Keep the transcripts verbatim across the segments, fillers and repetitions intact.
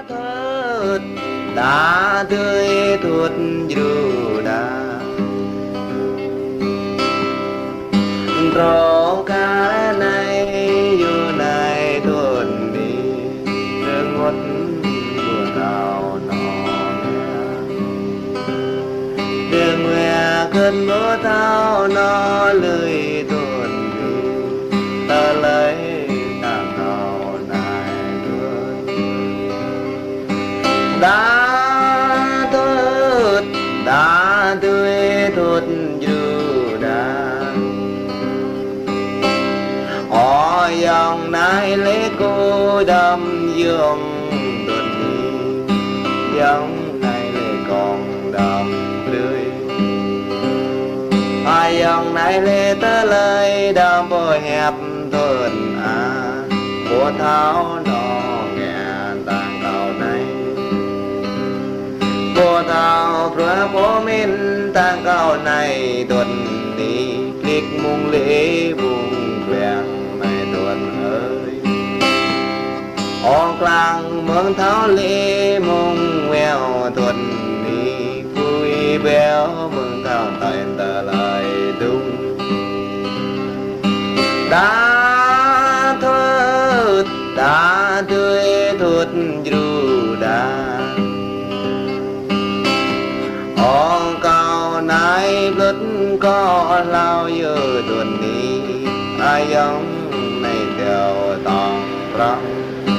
thớt đã tươi thuột dù đã rô cá này dù này tuần đi đường ngót mùa nào nọ đường mưa cơn mưa thao nó lười tuần đi ta lấy ta nào này tuần đã thớt đã tươi thuột dù đã họ dòng nai lấy cô đâm dương tuần đi dòng nai lấy con đâm lưới hai dòng nai lấy tớ lời đâm bồi hẹp tuần à của tháo nó nghe tàng cầu này của tháo rửa bố min tàng cầu này tuần đi click mung lễ vùng quen tuần ơi on klang mương tháo lễ mông mèo tuần đi vui béo mương tháo tay tờ lời đúng đã thớt đã tươi thuột dù đã on cao nai lứt có lao giờ tuần đi ai giống này theo tòng răng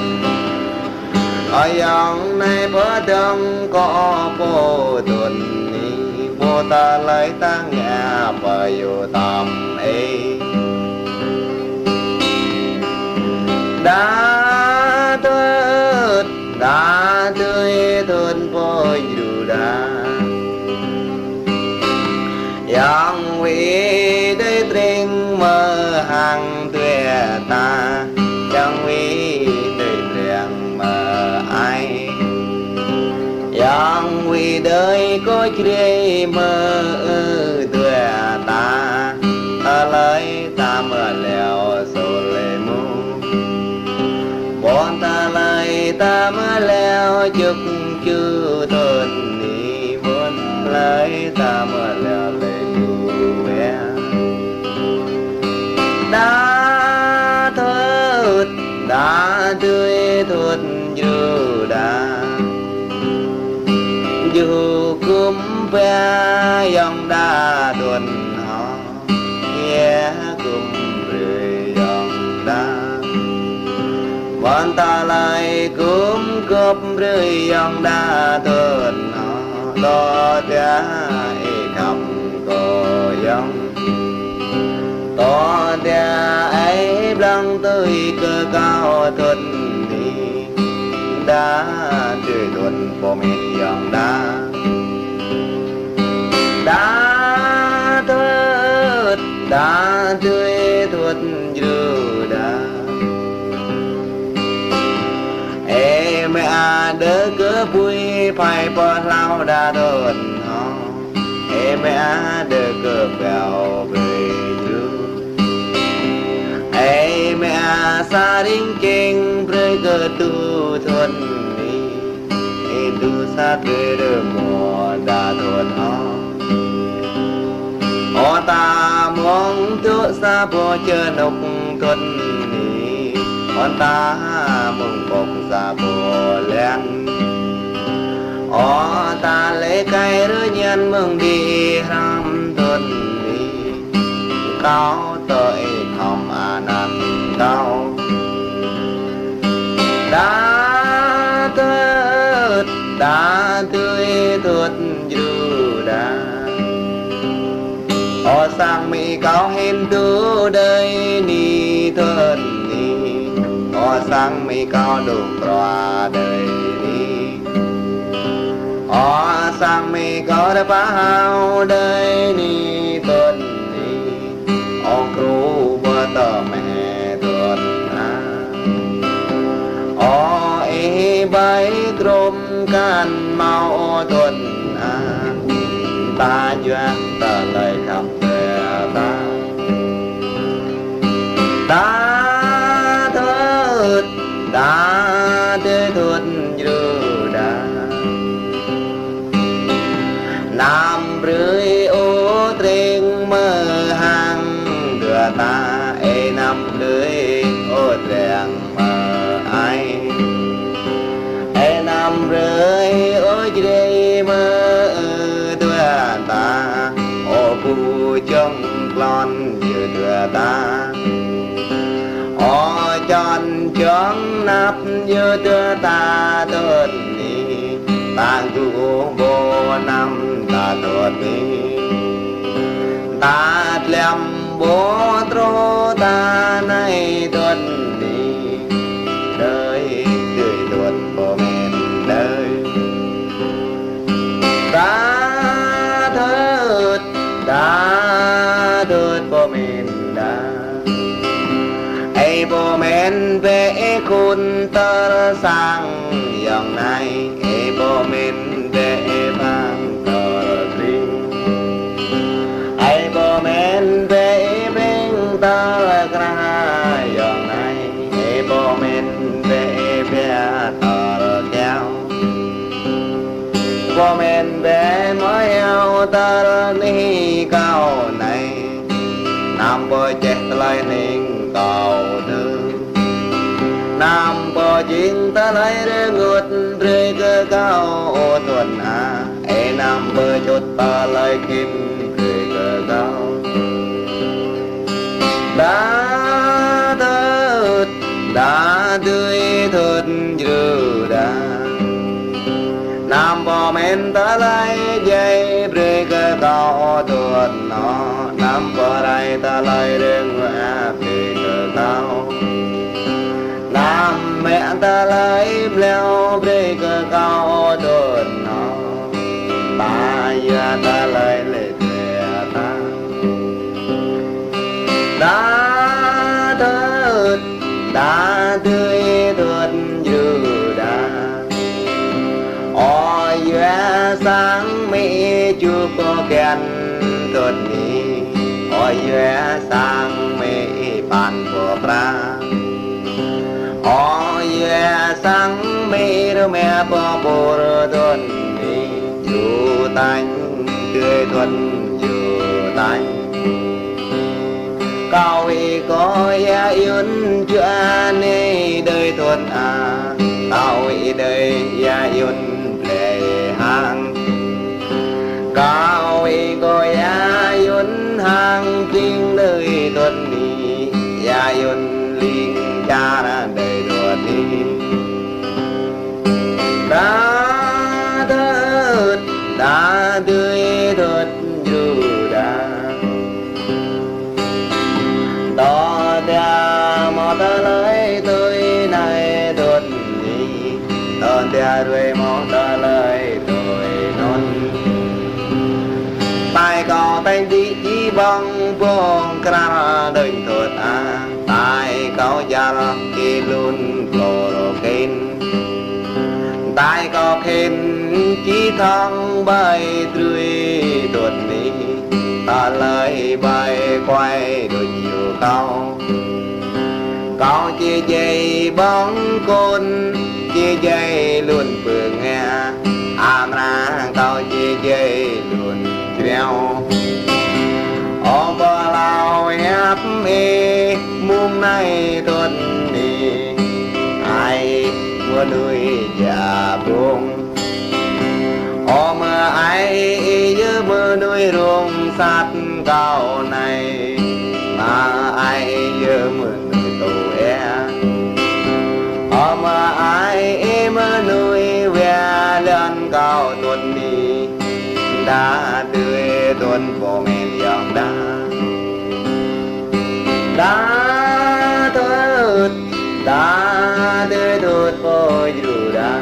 ai dòng này bữa đông có bộ tuần đi bộ ta lấy ta nghe và dù tầm ấy đã thớt đã tươi thuần vô dù đã dòng vị đây trinh mơ hàng tuệ ta chẳng vì đời riêng mà ai dòng vì đời có chơi mơ tuệ ta ta lấy ta mơ leo sổ lệ mù bọn ta lấy ta mơ leo chúc chư thuần đi bọn lấy ta mơ leo lệ mù đã thớt đã tươi thuột dù đã dù cúm ve dòng đa tuần họ nghe cúm rơi dòng đa bọn ta lại cúm cốp rơi dòng đa tuần họ to giá khắp cô dòng to đà ấy lăng tươi cơ cao thuần đi đã tươi thuần phổ miền dòng đá đã thớt đã tươi thuần dù đã ê mẹ đỡ cứ vui phải bỏ lao đã thuần họ ê mẹ đỡ cứ bèo về ê mẹ xa đinh kinh rơi cơ tu thuần đi ê tu xa thuê đơ mùa đà thuần ho họ ta mong tu xa bồ chơ nục thuần đi họ ta mong bọc xa bồ len họ ta lấy cây rơi nhân mừng đi ram thuần đi cao tới không an an cao đã thớt đã tươi thuột dù đã họ sang mỹ cao hên tu đời ni thuần ni họ sang mỹ cao đủ qua đời ni họ sang mỹ cao đã phá hao đời ni thuần ni họ cru bơ tờ mẹ thuần à họ ý bấy gồm can mau thuần à ta duyên ta lời khắp ta đã thớt đã tươi thuần dù thừa ta ở tròn chướng nắp như đưa ta tuột đi ta tu vô năm ta tuột đi ta lem bố trô ta này tuột đi đời tươi tuột của mình đời ta thớt ta thớt của mình đã ai bố mình về khôn tơ sang dòng này ai bố mình về vang tơ riêng ai bố mình về bên tơ ra dòng này ai bố mình về về tơ kéo bố mình về mới eo tơ ni cao này nam bố chết lại nên cầu nữ nam bò chuyện ta lấy rơi ngược rơi cơ cao ô tuần à ê nam bờ chốt ta lấy kim rơi cơ cao đã thớt đã tươi thớt dư đã nam bò men ta lấy dây rơi cơ cao tuần nó nam bò đây ta lấy rơi ngược rơi cơ cao nam mẹ ta lấy leo bê cơ cao tuần nó ta ya ta lấy lệ thề ta đã thớt đã tươi thớt dư đã ôi ya sáng mỹ chưa có kèn tuần đi ôi ya sáng mỹ bàn của pra ôi sáng mê rơ mẹ bò bồ rơ tuần đi dù tanh tươi tuần dù tanh cao ý có ya yun chua nê đời tuần à cao ý đời ya yun lệ hàng cao ý có ya yun hàng kinh đời tuần đi ya yun linh cha ra đời tuần đi đã thớt đã tươi thớt dù đã to tia mò ta lấy tôi này tuần đi to tia rồi mò ta lấy tôi non tay có tay đi chỉ bằng bông ra đời tuần à tay có gia kỳ luôn chloroquin tay có khen chỉ thong bay tươi tuột đi ta lấy bay quay đôi chiều cao cao chia dây bóng côn chia dây luôn phượng nghe am ra cao chia dây luôn treo ôm bờ lao ép mê mum này tuần đi ai mua nuôi già buông ôm ai nhớ mơ nuôi ruộng sát cao này mà ai nhớ mơ nuôi tù e ôm ai mơ nuôi ve lên cao tuần đi đã tươi tuần bộ men dòng đá đã thớt đã tươi thớt vô dù đã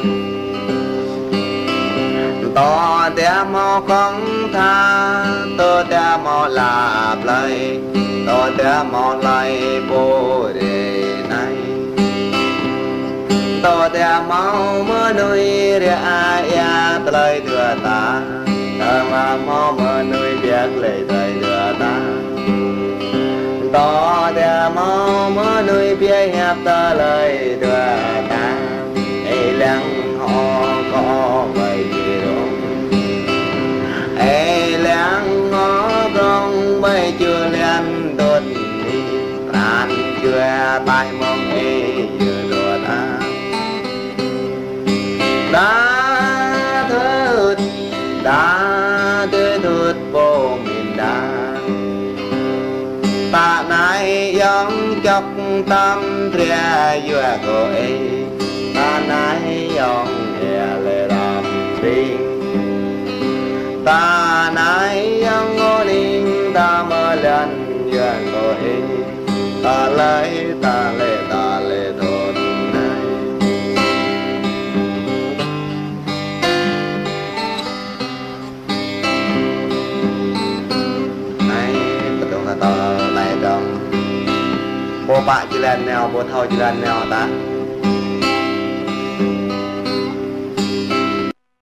to té mò con tha to té mò lạp lại to té mò lại bồ đề này to té mò mơ nuôi ria ya tới thừa ta ta mà mò mơ nuôi biết lấy tới thừa ta to té mò mơ nuôi biết hẹp ta lời thừa ta ai lăng họ có vậy ê láng ngó con bay chưa lên tuần đi tàn chưa tay mong ê vừa đùa ta đã thớt đã tươi thớt vô miền đá ta nhóc tam thria vừa cô ấy ta nãy ông hè lệ làm đi ta nãy ông ngô ninh ta mơ lần vừa cô ấy ta lấy ta lệ ta lệ thôn này này bắt đầu là tờ lại đồng bố bạ chỉ lên nèo bố thâu chỉ lên nèo ta